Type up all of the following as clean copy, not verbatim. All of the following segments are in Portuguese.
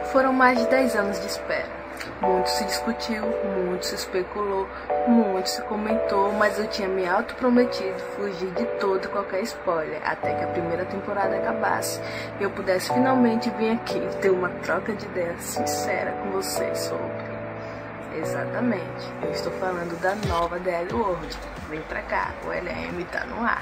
Foram mais de 10 anos de espera. Muito se discutiu, muito se especulou, muito se comentou, mas eu tinha me autoprometido fugir de todo e qualquer spoiler, até que a primeira temporada acabasse e eu pudesse finalmente vir aqui ter uma troca de ideias sincera com vocês sobre. Exatamente, eu estou falando da nova The L Word. Vem pra cá, o LM tá no ar.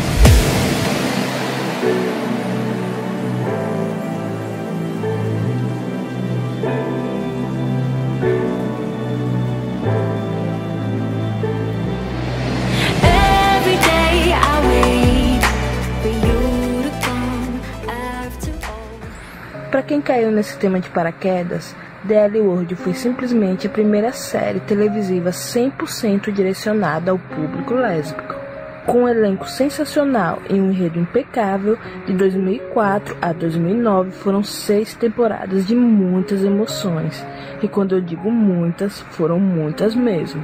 Para quem caiu nesse tema de paraquedas, The L Word foi simplesmente a primeira série televisiva 100% direcionada ao público lésbico. Com um elenco sensacional e um enredo impecável, de 2004 a 2009 foram 6 temporadas de muitas emoções. E quando eu digo muitas, foram muitas mesmo.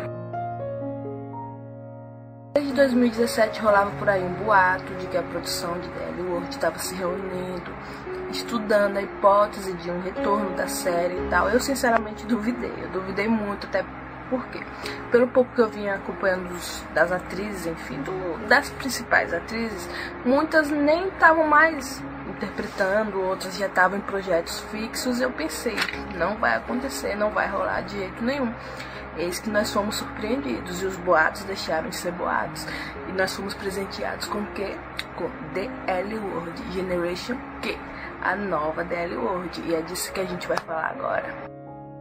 Desde 2017 rolava por aí um boato de que a produção de The L Word estava se reunindo, estudando a hipótese de um retorno da série e tal. Eu sinceramente duvidei, muito, até porque, pelo pouco que eu vinha acompanhando das atrizes, enfim, das principais atrizes, muitas nem estavam mais interpretando, outras já estavam em projetos fixos. Eu pensei, não vai acontecer, não vai rolar de jeito nenhum. Eis que nós fomos surpreendidos e os boatos deixaram de ser boatos. E nós fomos presenteados com o quê? Com The L Word Generation Q, a nova The L Word. E é disso que a gente vai falar agora.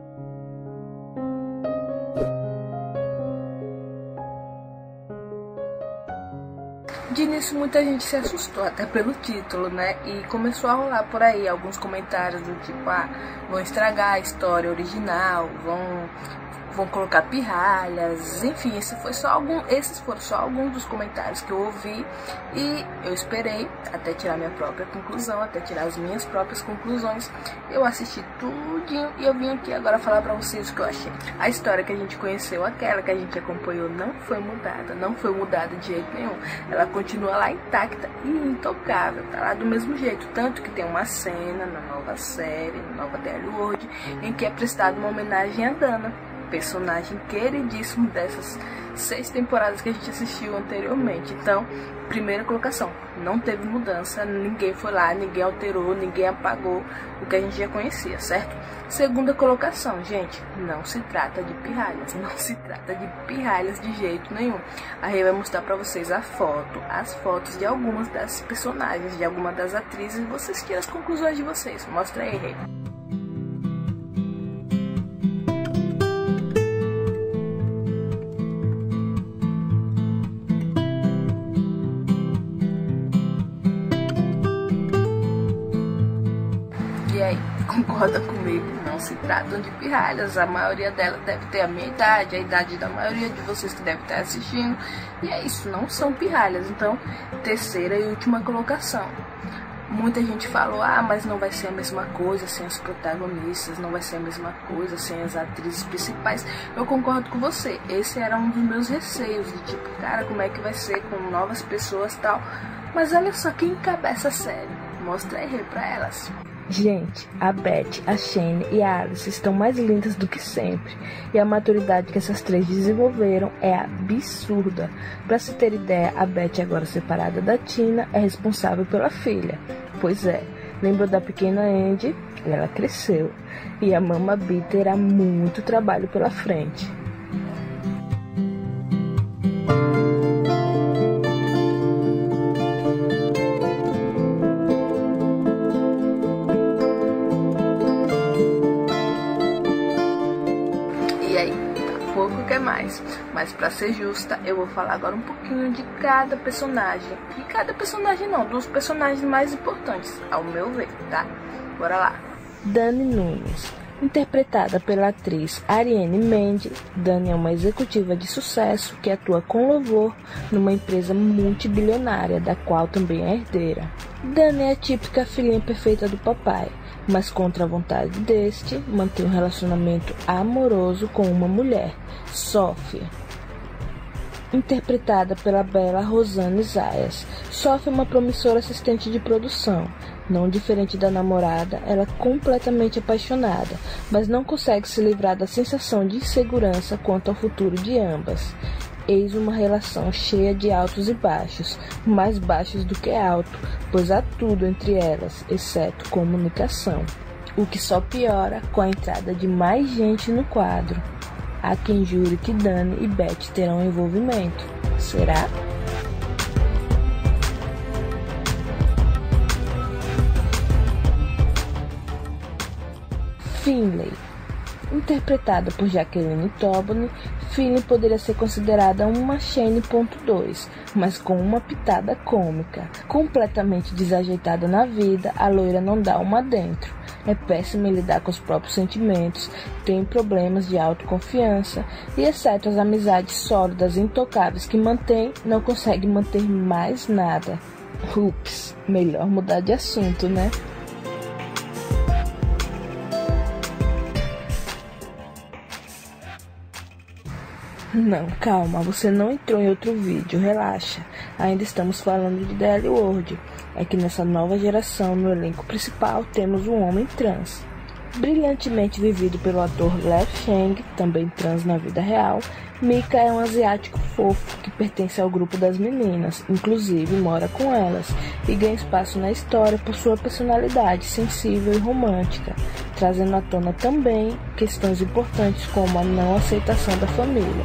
De início muita gente se assustou, até pelo título, né? E começou a rolar por aí alguns comentários do tipo, vão estragar a história original, vão colocar pirralhas, enfim, esses foram só alguns dos comentários que eu ouvi. E eu esperei até tirar minha própria conclusão, até tirar as minhas próprias conclusões. Eu assisti tudinho e eu vim aqui agora falar pra vocês o que eu achei. A história que a gente conheceu, aquela que a gente acompanhou, não foi mudada de jeito nenhum. Ela continua lá intacta e intocável, tá lá do mesmo jeito. Tanto que tem uma cena na nova série, na nova The L Word, em que é prestada uma homenagem a Dana, personagem queridíssimo dessas 6 temporadas que a gente assistiu anteriormente. Então, primeira colocação, não teve mudança, ninguém foi lá, ninguém alterou, ninguém apagou o que a gente já conhecia, certo? Segunda colocação, gente, não se trata de pirralhas, não se trata de pirralhas de jeito nenhum. A Rei vai mostrar pra vocês as fotos de algumas das personagens, de algumas das atrizes, e vocês tiram as conclusões de vocês. Mostra aí, Rei. E aí, concorda comigo? Não se tratam de pirralhas. A maioria delas deve ter a minha idade, a idade da maioria de vocês que devem estar assistindo. E é isso, não são pirralhas. Então, terceira e última colocação. Muita gente falou, mas não vai ser a mesma coisa sem os protagonistas, não vai ser a mesma coisa sem as atrizes principais. Eu concordo com você, esse era um dos meus receios, de tipo, cara, como é que vai ser com novas pessoas e tal. Mas olha só quem encabeça a série. Mostra aí pra elas. Gente, a Beth, a Shane e a Alice estão mais lindas do que sempre. E a maturidade que essas 3 desenvolveram é absurda. Pra se ter ideia, a Beth, agora separada da Tina, é responsável pela filha. Pois é, lembra da pequena Andy? Ela cresceu. E a Mama B terá muito trabalho pela frente. Mas pra ser justa, eu vou falar agora um pouquinho de cada personagem. E cada personagem não, dos personagens mais importantes, ao meu ver, tá? Bora lá. Dani Nunes, interpretada pela atriz Ariane Mendes. Dani é uma executiva de sucesso que atua com louvor numa empresa multibilionária, da qual também é herdeira. Dani é a típica filhinha perfeita do papai, mas contra a vontade deste, mantém um relacionamento amoroso com uma mulher, Sofia. interpretada pela bela Rosanna Zayas, sofre uma promissora assistente de produção. Não diferente da namorada, ela é completamente apaixonada, mas não consegue se livrar da sensação de insegurança quanto ao futuro de ambas. Eis uma relação cheia de altos e baixos, mais baixos do que alto, pois há tudo entre elas, exceto comunicação. O que só piora com a entrada de mais gente no quadro. Há quem jure que Dani e Beth terão envolvimento. Será? Finley. Interpretada por Jacqueline Tobin, Finley poderia ser considerada uma Shane.2, mas com uma pitada cômica. Completamente desajeitada na vida, a loira não dá uma dentro. É péssima em lidar com os próprios sentimentos, tem problemas de autoconfiança e, exceto as amizades sólidas e intocáveis que mantém, não consegue manter mais nada. Ups, melhor mudar de assunto, né? Não, calma, você não entrou em outro vídeo, relaxa. Ainda estamos falando de The L Word. É que nessa nova geração, no elenco principal, temos um homem trans. Brilhantemente vivido pelo ator Lev Sheng, também trans na vida real, Mika é um asiático fofo que pertence ao grupo das meninas, inclusive mora com elas, e ganha espaço na história por sua personalidade sensível e romântica, trazendo à tona também questões importantes como a não aceitação da família.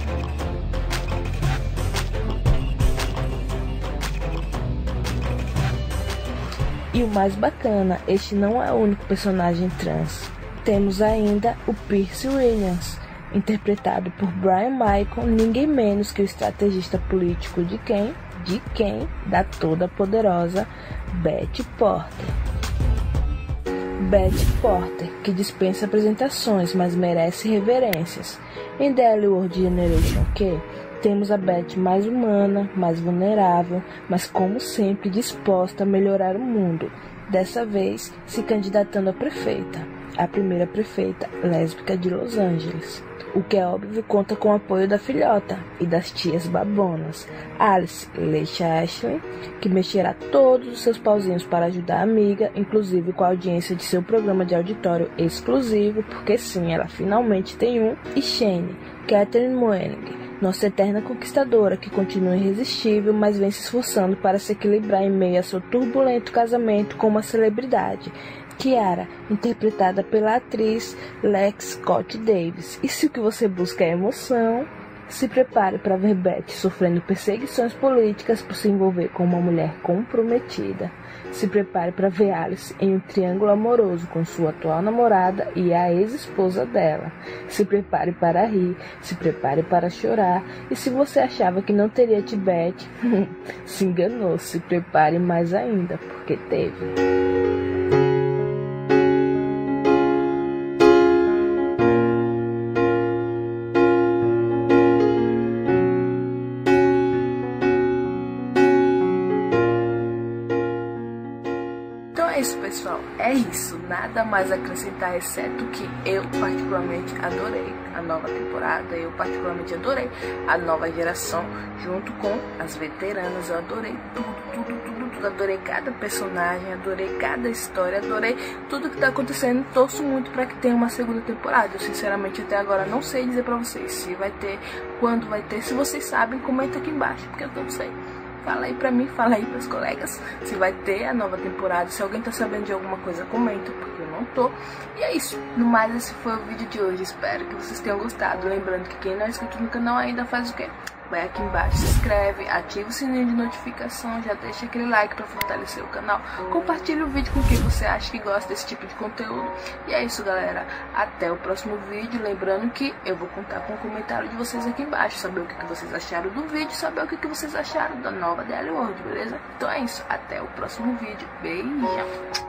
E o mais bacana, este não é o único personagem trans. Temos ainda o Percy Williams, interpretado por Brian Michael, ninguém menos que o estrategista político de quem? Da toda poderosa Betty Porter. Betty Porter, que dispensa apresentações, mas merece reverências. Em The L Word Generation Q, temos a Betty mais humana, mais vulnerável, mas como sempre disposta a melhorar o mundo, dessa vez se candidatando a prefeita, a primeira prefeita lésbica de Los Angeles. O que é óbvio conta com o apoio da filhota e das tias babonas, Alice Leisha Ashley, que mexerá todos os seus pauzinhos para ajudar a amiga, inclusive com a audiência de seu programa de auditório exclusivo, porque sim, ela finalmente tem um, e Shane, Catherine Moenig, nossa eterna conquistadora, que continua irresistível, mas vem se esforçando para se equilibrar em meio a seu turbulento casamento com uma celebridade, Kiara, interpretada pela atriz Lex Scott Davis. E se o que você busca é emoção, se prepare para ver Betty sofrendo perseguições políticas por se envolver com uma mulher comprometida. Se prepare para ver Alice em um triângulo amoroso com sua atual namorada e a ex-esposa dela. Se prepare para rir, se prepare para chorar. E se você achava que não teria Tibete, se enganou, se prepare mais ainda, porque teve. É isso, pessoal, é isso, nada mais a acrescentar, exceto que eu particularmente adorei a nova temporada, eu particularmente adorei a nova geração, junto com as veteranas, eu adorei tudo, adorei cada personagem, adorei cada história, adorei tudo que tá acontecendo, torço muito para que tenha uma segunda temporada. Eu sinceramente até agora não sei dizer pra vocês se vai ter, quando vai ter, se vocês sabem, comenta aqui embaixo, porque eu não sei. Fala aí pra mim, fala aí pros colegas se vai ter a nova temporada. Se alguém tá sabendo de alguma coisa, comenta, porque eu não tô. E é isso. No mais, esse foi o vídeo de hoje. Espero que vocês tenham gostado. Lembrando que quem não é inscrito no canal ainda faz o quê? Vai aqui embaixo, se inscreve, ativa o sininho de notificação, já deixa aquele like pra fortalecer o canal. Compartilha o vídeo com quem você acha que gosta desse tipo de conteúdo. E é isso, galera. Até o próximo vídeo. Lembrando que eu vou contar com o comentário de vocês aqui embaixo. Saber o que vocês acharam do vídeo, saber o que vocês acharam da nova The L Word, beleza? Então é isso. Até o próximo vídeo. Beijão.